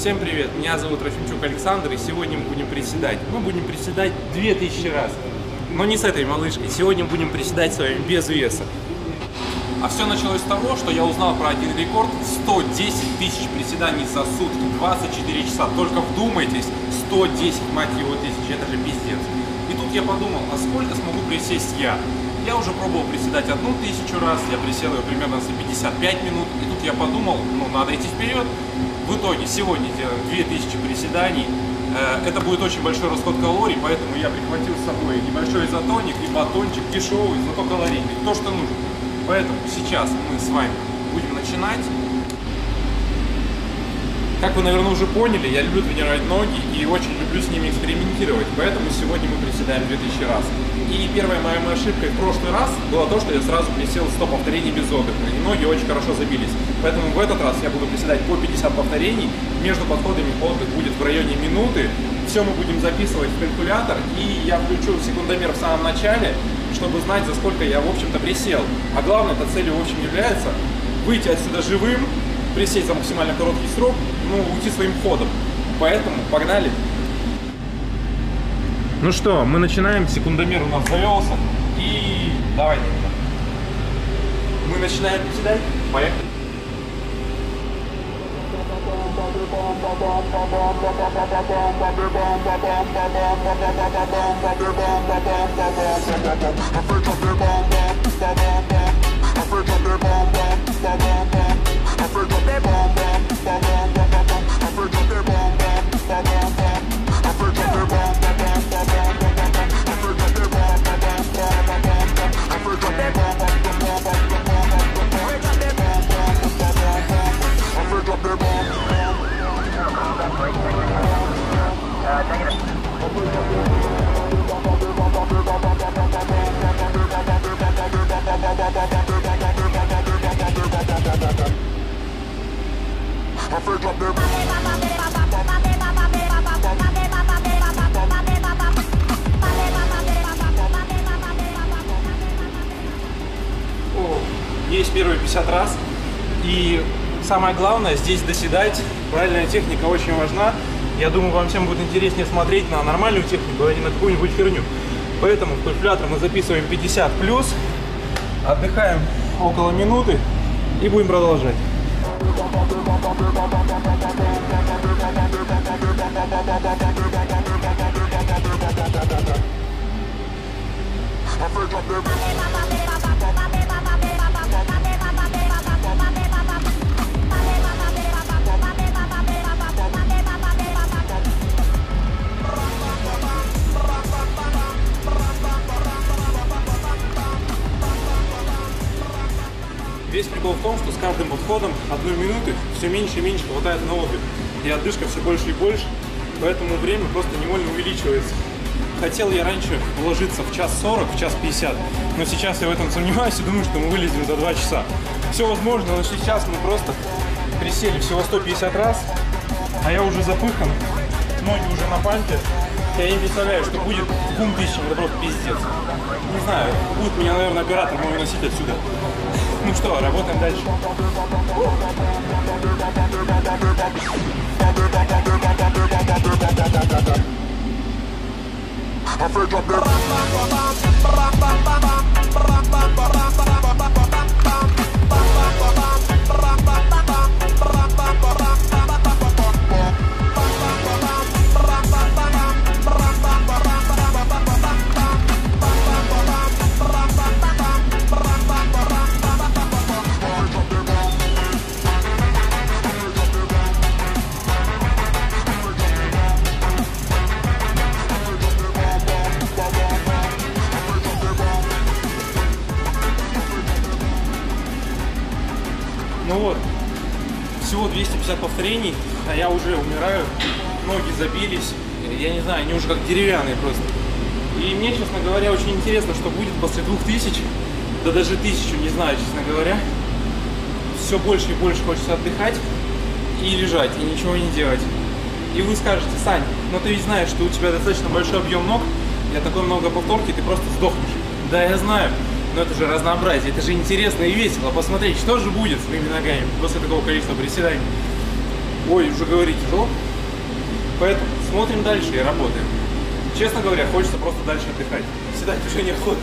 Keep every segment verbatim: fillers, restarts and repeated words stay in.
Всем привет, меня зовут Трофимчук Александр, и сегодня мы будем приседать. Мы будем приседать две тысячи раз, но не с этой малышкой. Сегодня будем приседать с вами без веса. А все началось с того, что я узнал про один рекорд: сто десять тысяч приседаний за сутки, двадцать четыре часа. Только вдумайтесь, сто десять, мать его, тысяч, это же пиздец. И тут я подумал, а сколько смогу присесть я? Я уже пробовал приседать одну тысячу раз, я присел ее примерно за пятьдесят пять минут, и тут я подумал, ну надо идти вперед. В итоге сегодня делаем две тысячи приседаний. Это будет очень большой расход калорий, поэтому я прихватил с собой небольшой изотоник и батончик дешевый, зато калорийный, то что нужно. Поэтому сейчас мы с вами будем начинать. Как вы, наверное, уже поняли, я люблю тренировать ноги и очень люблю с ними экспериментировать, поэтому сегодня мы приседаем две тысячи раз. И первая моя ошибка в прошлый раз была то, что я сразу присел сто повторений без отдыха, и ноги очень хорошо забились. Поэтому в этот раз я буду приседать по пятьдесят повторений, между подходами отдых будет в районе минуты. Все мы будем записывать в калькулятор, и я включу секундомер в самом начале, чтобы знать, за сколько я, в общем-то, присел. А главной этой целью, в общем, является выйти отсюда живым, присесть за максимально короткий срок, ну, уйти своим ходом. Поэтому погнали. Ну что, мы начинаем. Секундомер у нас завелся. И давай. Мы начинаем приседать. Поехали. Есть первые пятьдесят раз. И самое главное, здесь доседать. Правильная техника очень важна. Я думаю, вам всем будет интереснее смотреть на нормальную технику, а не на какую-нибудь херню. Поэтому в калькулятор мы записываем пятьдесят плюс, отдыхаем около минуты и будем продолжать. Весь прикол в том, что с каждым подходом одной минуты все меньше и меньше хватает на отдых. И отдышка все больше и больше, поэтому время просто невольно увеличивается. Хотел я раньше уложиться в час сорок, в час пятьдесят, но сейчас я в этом сомневаюсь и думаю, что мы вылезем за два часа. Все возможно, но сейчас мы просто присели всего сто пятьдесят раз, а я уже запыхан, ноги уже на пампе. Я не представляю, что будет к двум тысячам, это просто пиздец. Не знаю, будет меня, наверное, оператор мой выносить отсюда. Ну что, работаем дальше. Ну вот, всего двести пятьдесят повторений, а я уже умираю, ноги забились, я не знаю, они уже как деревянные просто. И мне, честно говоря, очень интересно, что будет после двух тысяч, да даже тысячу, не знаю, честно говоря. Все больше и больше хочется отдыхать и лежать, и ничего не делать. И вы скажете: Сань, но ты ведь знаешь, что у тебя достаточно большой объем ног, и от такой много повторки ты просто сдохнешь. Да, я знаю. Но это же разнообразие, это же интересно и весело посмотреть, что же будет с моими ногами после такого количества приседаний. Ой, уже говорить тяжело. Поэтому смотрим дальше и работаем. Честно говоря, хочется просто дальше отдыхать. Седать уже неохота.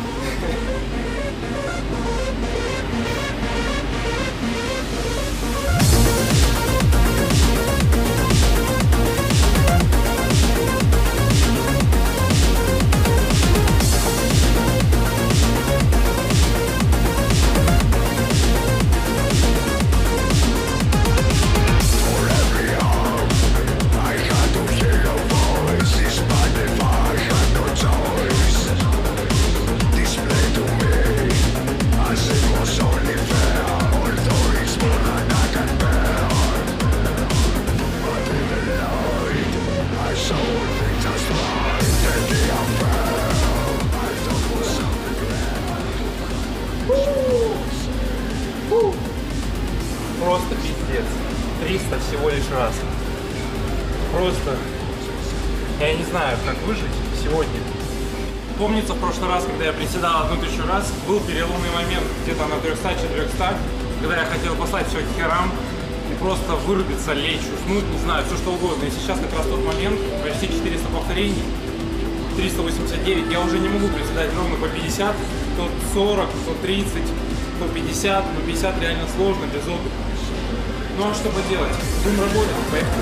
Просто пиздец. триста всего лишь раз. Просто я не знаю, как выжить сегодня. Помнится, в прошлый раз, когда я приседал одну тысячу раз, был переломный момент где-то на трёхстах-четырёхстах, когда я хотел послать все к херам и просто вырубиться, лечь, уснуть, не знаю, все что угодно. И сейчас как раз тот момент, почти четыреста повторений, триста восемьдесят девять, я уже не могу приседать ровно по пятьдесят, то сорок, то тридцать, то пятьдесят, но пятьдесят реально сложно, без отдыха. Ну а что поделать? Будем работать, поехали.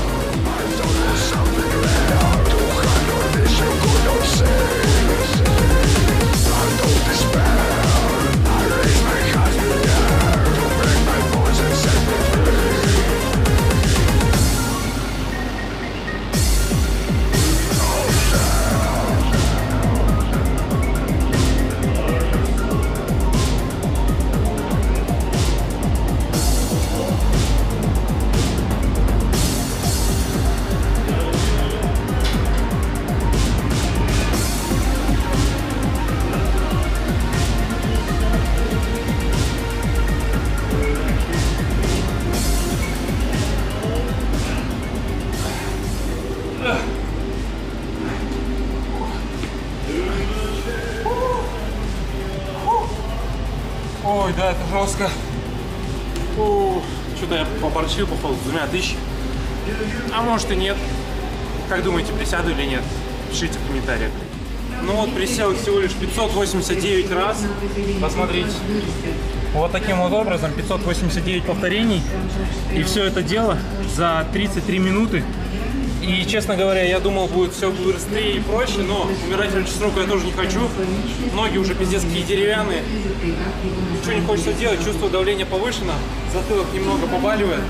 Ой, да, это жестко. Что-то я поборчил, походу, с двумя тысячами. А может и нет. Как думаете, присяду или нет? Пишите в комментариях. Ну вот, присел всего лишь пятьсот восемьдесят девять раз. Посмотрите. Вот таким вот образом, пятьсот восемьдесят девять повторений. И все это дело за тридцать три минуты. И, честно говоря, я думал, будет все быстрее и проще, но умирать раньше срока я тоже не хочу. Ноги уже пиздец какие деревянные. Ничего не хочется делать, чувство давления повышено. Затылок немного побаливает.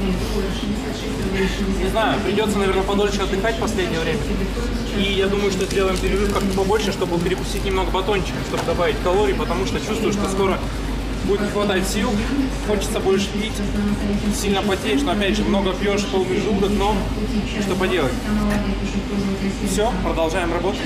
Не знаю, придется, наверное, подольше отдыхать в последнее время. И я думаю, что сделаем перерыв как-то побольше, чтобы перекусить немного батончиком, чтобы добавить калорий, потому что чувствую, что скоро будет не хватать сил, хочется больше пить, сильно потеешь, но опять же много пьешь, полный желудок, но что поделать. Все, продолжаем работать.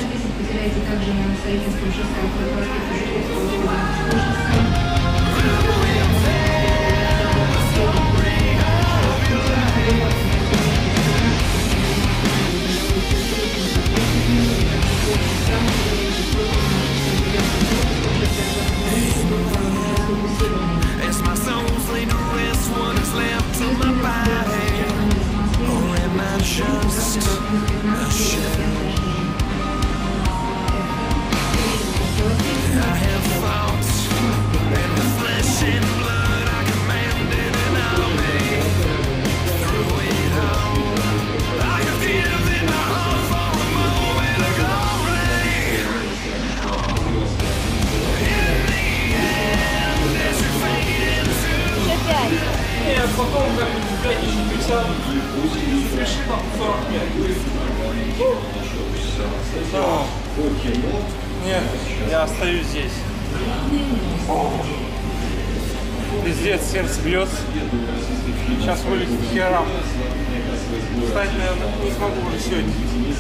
Нет, потом как пять тысяч пятьдесят, запиши там сорок пять. Нет, я остаюсь здесь. Пиздец, сердце бьется. Сейчас вылетит херам. Встать, наверное, не смогу уже сегодня.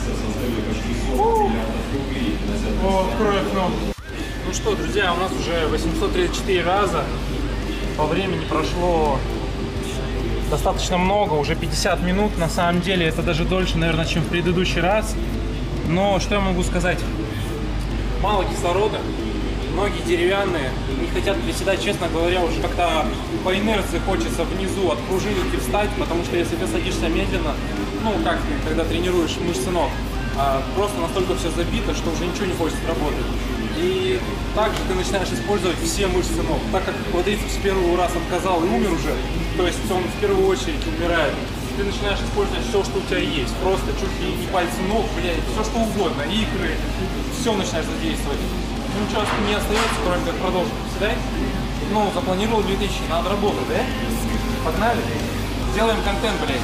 О, открой окно. Ну что, друзья, у нас уже восемьсот тридцать четыре раза. По времени прошло достаточно много, уже пятьдесят минут. На самом деле это даже дольше, наверное, чем в предыдущий раз. Но что я могу сказать? Мало кислорода. ноги деревянные, не хотят приседать, честно говоря, уже как-то по инерции хочется внизу от пружинки встать, потому что если ты садишься медленно, ну как ты, когда тренируешь мышцы ног, а просто настолько все забито, что уже ничего не хочется работать. И также ты начинаешь использовать все мышцы ног. Так как квадрицепс с первого раза отказал и умер уже, то есть он в первую очередь умирает, ты начинаешь использовать все, что у тебя есть. Просто чуть ли не пальцы ног, блядь, все что угодно, икры, все начинаешь задействовать. Ну ничего не остается, кроме как продолжить приседать. Ну, запланировал две тысячи, надо работать, да? Погнали? Делаем контент, блядь.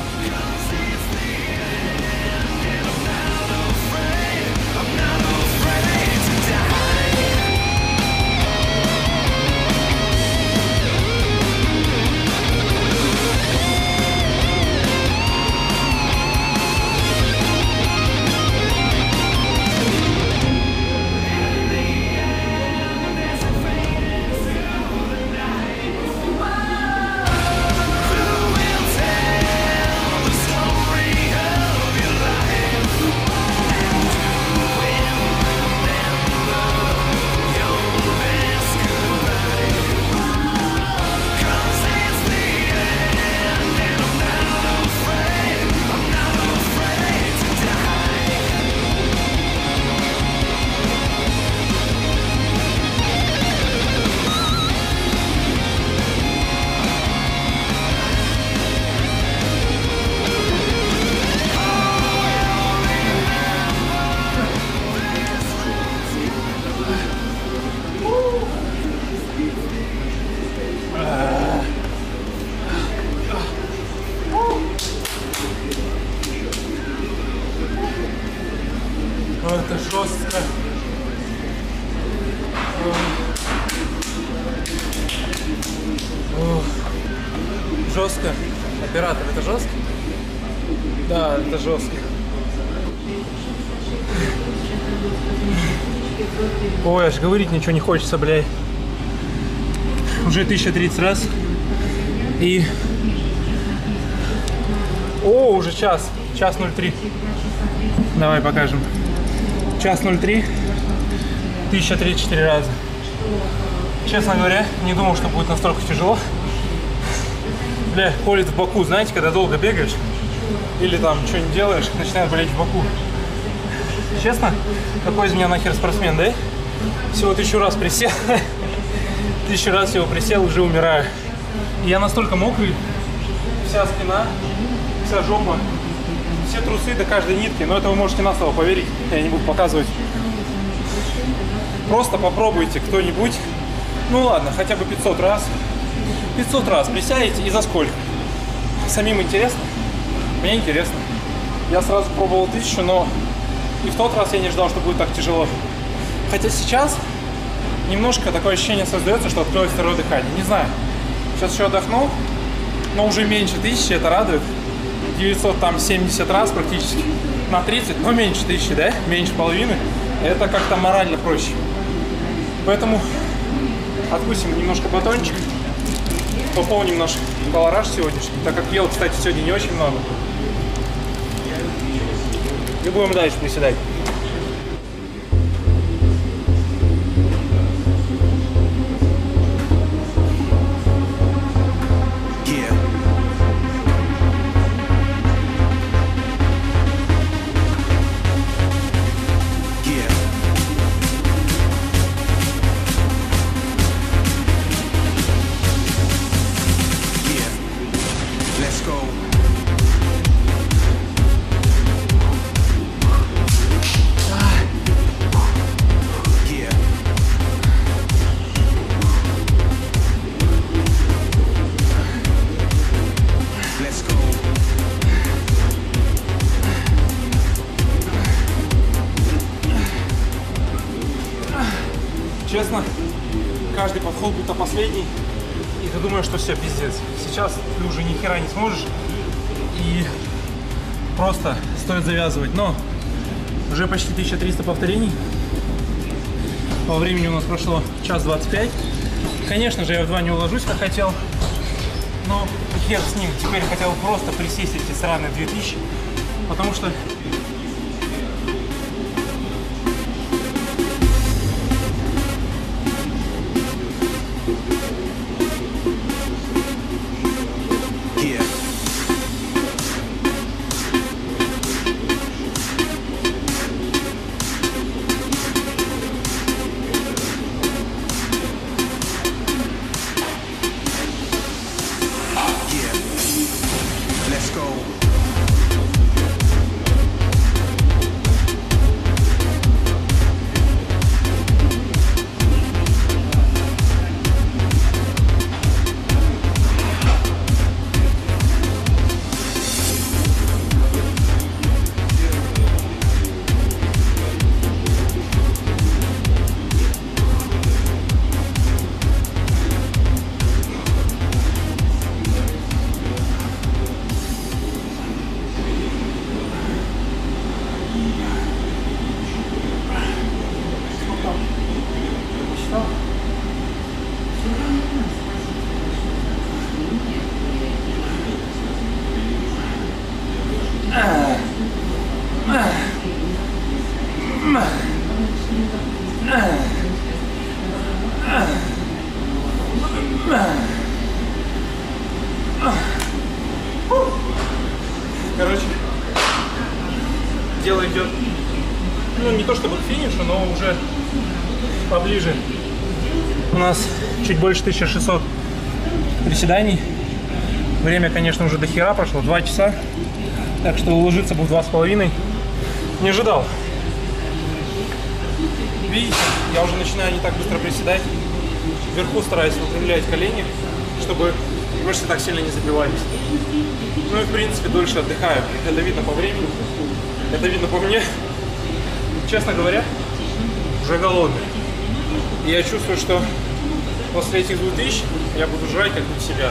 Это жестко. Ох. Жестко. Оператор, это жестко? Да, это жестко. Ой, аж говорить ничего не хочется, блядь. Уже тысяча тридцать раз. И... О, уже час. Час ноль три. Давай покажем. Час ноль три. тысяча тридцать четыре раза. Честно говоря, не думал, что будет настолько тяжело. Бля, колет в боку, знаете, когда долго бегаешь или там что-нибудь делаешь, начинает болеть в боку. Честно, какой из меня нахер спортсмен, да? Всего тысячу раз присел. Тысячу раз всего присел, уже умираю. И я настолько мокрый, вся спина, вся жопа, все трусы до каждой нитки, но это вы можете на слово поверить, я не буду показывать. Просто попробуйте кто-нибудь, ну ладно, хотя бы пятьсот раз. пятьсот раз присядете и за сколько? Самим интересно? Мне интересно. Я сразу пробовал тысячу, но и в тот раз я не ждал, что будет так тяжело. Хотя сейчас немножко такое ощущение создается, что откроет второе дыхание. Не знаю. Сейчас еще отдохну, но уже меньше тысячи, это радует. девятьсот семьдесят раз практически на тридцать, но меньше тысячи, да? Меньше половины. Это как-то морально проще. Поэтому откусим немножко батончик. Пополним наш колораж сегодняшний, так как ел, кстати, сегодня не очень много. И будем дальше приседать. Честно, каждый подход будто последний, и ты думаешь, что все, пиздец. Сейчас ты уже ни хера не сможешь, и просто стоит завязывать. Но уже почти тысяча триста повторений. По времени у нас прошло час двадцать пять. Конечно же, я в два не уложусь, как хотел, но хер с ним. Теперь хотел просто присесть эти сраные две тысячи, потому что... Короче, дело идет, ну, не то чтобы к финишу, но уже поближе. У нас чуть больше тысячи шестисот приседаний. Время, конечно, уже до хера прошло, два часа. Так что уложиться бы в два с половиной. Не ожидал. Видите, я уже начинаю не так быстро приседать. Вверху стараюсь выпрямлять колени, чтобы мышцы так сильно не забивались. Ну и в принципе дольше отдыхаю. Это видно по времени, это видно по мне. Честно говоря, уже голодный. И я чувствую, что после этих двух тысяч я буду жрать как не в себя.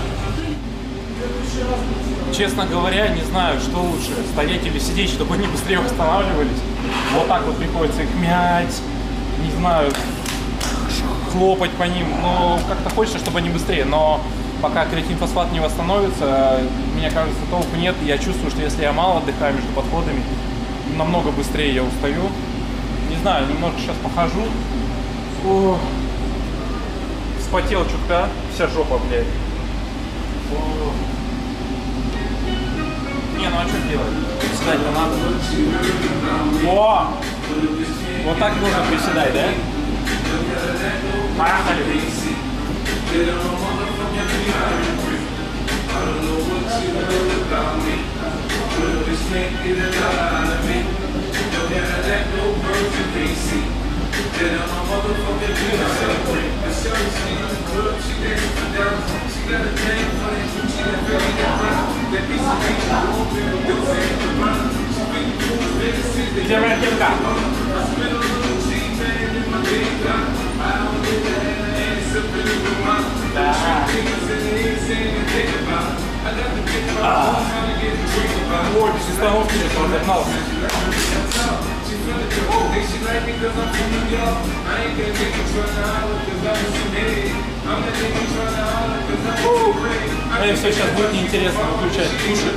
Честно говоря, не знаю, что лучше, стоять или сидеть, чтобы они быстрее восстанавливались. Вот так вот приходится их мять, не знаю, хлопать по ним. Но как-то хочется, чтобы они быстрее. Но пока креатинфосфат не восстановится, мне кажется, толку нет. Я чувствую, что если я мало отдыхаю между подходами, намного быстрее я устаю. Не знаю, немножко сейчас похожу. О, вспотел чутка, вся жопа, блядь. О. Не, ну а что делать? Приседать-то надо. О! Вот так нужно приседать, да? Поехали! Где ракетка? Да. А. Ой, без остановки сейчас разогнался. Эй, все, сейчас будет неинтересно выключать.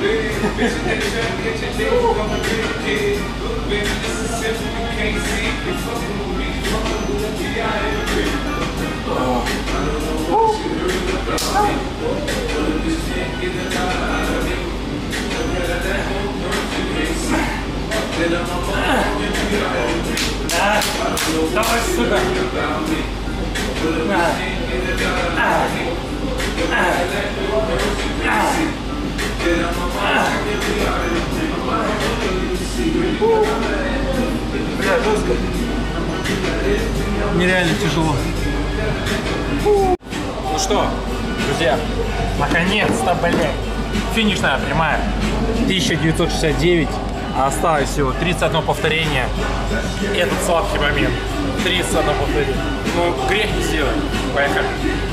Да. Давай сюда. А. А. А. Бля, жестко. Нереально тяжело. Ну что, друзья, наконец-то, блядь, финишная прямая. тысяча девятьсот шестьдесят девять, а осталось всего тридцать одно повторение. Этот сладкий момент. тридцать одно повторение. Ну, грех не сделать. Поехали.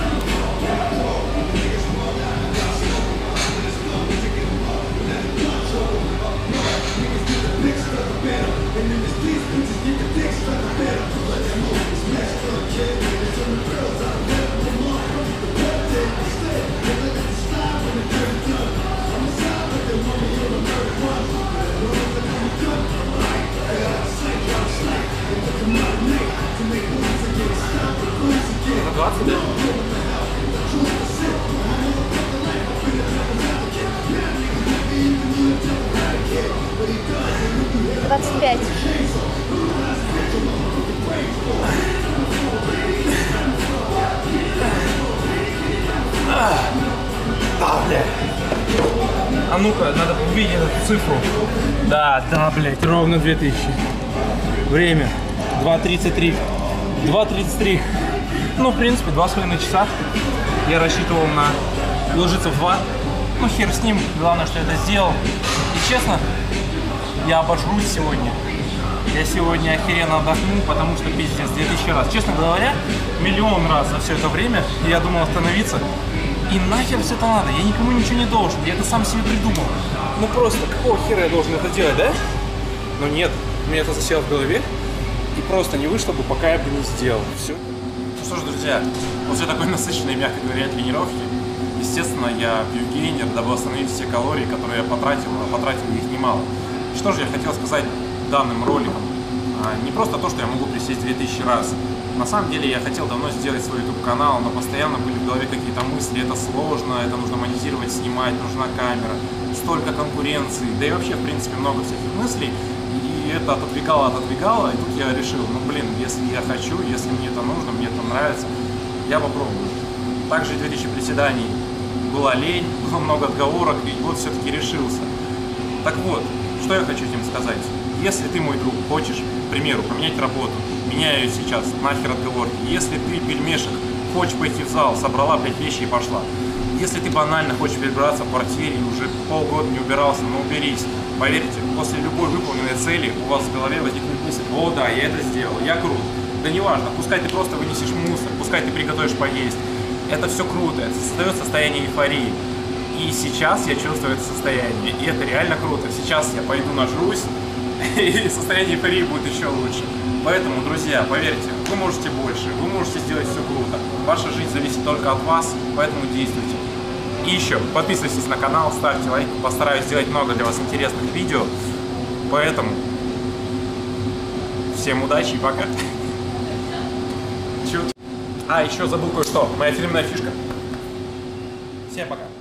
двадцать, да? двадцать пять. Да, блядь. А ну-ка, надо увидеть эту цифру. Да, да, блядь, ровно две тысячи. Время два тридцать три. два тридцать три. Ну, в принципе, два с половиной часа. Я рассчитывал на уложиться в два. Ну, хер с ним. Главное, что я это сделал. И честно, я обожрусь сегодня. Я сегодня охеренно отдохну, потому что пиздец, две тысячи раз. Честно говоря, миллион раз за все это время я думал остановиться. И нахер все это надо. Я никому ничего не должен. Я это сам себе придумал. Ну просто, какого хера я должен это делать, да? Но нет, мне это засело в голове. И просто не вышло бы, пока я бы не сделал. Все. Ну что ж, друзья, после такой насыщенной, мягко говоря, тренировки, естественно, я пью гейнер, дабы восстановить все калории, которые я потратил, а потратил их немало. Что же я хотел сказать данным роликом? Не просто то, что я могу присесть две тысячи раз. На самом деле я хотел давно сделать свой YouTube канал, но постоянно были в голове какие-то мысли, это сложно, это нужно монетизировать, снимать, нужна камера, столько конкуренции, да и вообще в принципе много всяких мыслей. И это отодвигало, отодвигало, и тут я решил, ну блин, если я хочу, если мне это нужно, мне это нравится, я попробую. Также две тысячи приседаний была лень, было много отговорок, и вот все-таки решился. Так вот, что я хочу этим сказать. Если ты, мой друг, хочешь, к примеру, поменять работу, меняю ее сейчас, нахер отговорки. Если ты, пельмешек, хочешь пойти в зал, собрала пять вещи и пошла. Если ты банально хочешь перебраться в квартире и уже полгода не убирался, ну уберись. Поверьте, после любой выполненной цели у вас в голове возникнет мысль: о да, я это сделал, я крут. Да неважно, пускай ты просто вынесешь мусор, пускай ты приготовишь поесть. Это все круто, это создает состояние эйфории. И сейчас я чувствую это состояние, и это реально круто. Сейчас я пойду нажрусь, и состояние эйфории будет еще лучше. Поэтому, друзья, поверьте, вы можете больше, вы можете сделать все круто. Ваша жизнь зависит только от вас, поэтому действуйте. И еще, подписывайтесь на канал, ставьте лайк, постараюсь сделать много для вас интересных видео. Поэтому, всем удачи и пока. А, еще забыл кое-что, моя фирменная фишка. Всем пока.